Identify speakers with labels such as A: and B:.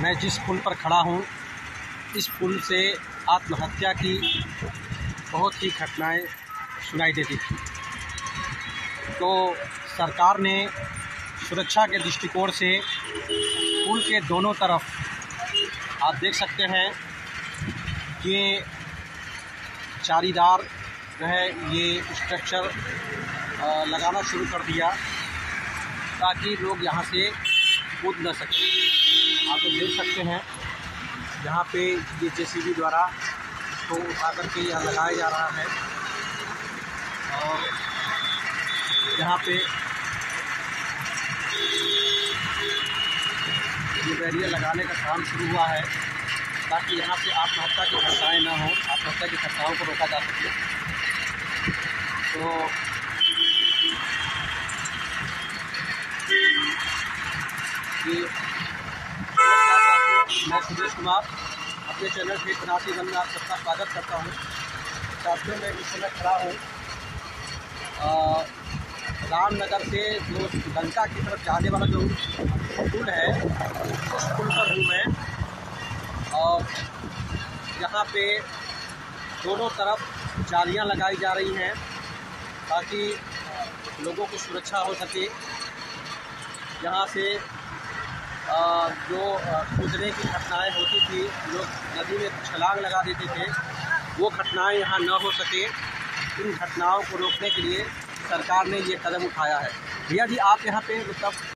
A: मैं जिस पुल पर खड़ा हूँ, इस पुल से आत्महत्या की बहुत ही घटनाएं सुनाई देती थी। तो सरकार ने सुरक्षा के दृष्टिकोण से पुल के दोनों तरफ आप देख सकते हैं कि जालीदार जो है ये स्ट्रक्चर लगाना शुरू कर दिया ताकि लोग यहाँ से कूद न सकें। आप लोग देख सकते हैं यहाँ पे ये जेसीबी द्वारा इसको उठा करके यहाँ लगाया जा रहा है और यहाँ पे ये बैरियर लगाने का काम शुरू हुआ है ताकि यहाँ से आत्महत्या की घटनाएँ न हों, आत्महत्या की घटनाओं को रोका जा सके। तो ये मैं सुदेश कुमार अपने चैनल पे तनासी वन में आप सबका स्वागत करता हूँ। साथियों मैं इस समय खड़ा हूँ रामनगर से जो लंका की तरफ जाने वाला जो पुल है उस पुल पर हूँ मैं और यहाँ पे दोनों तरफ जालियाँ लगाई जा रही हैं ताकि लोगों को सुरक्षा हो सके। यहाँ से जो कूदने की घटनाएं होती थी, लोग नदी में छलांग लगा देते थे, वो घटनाएं यहाँ न हो सके। इन घटनाओं को रोकने के लिए सरकार ने ये कदम उठाया है। भैया जी आप यहाँ पे मतलब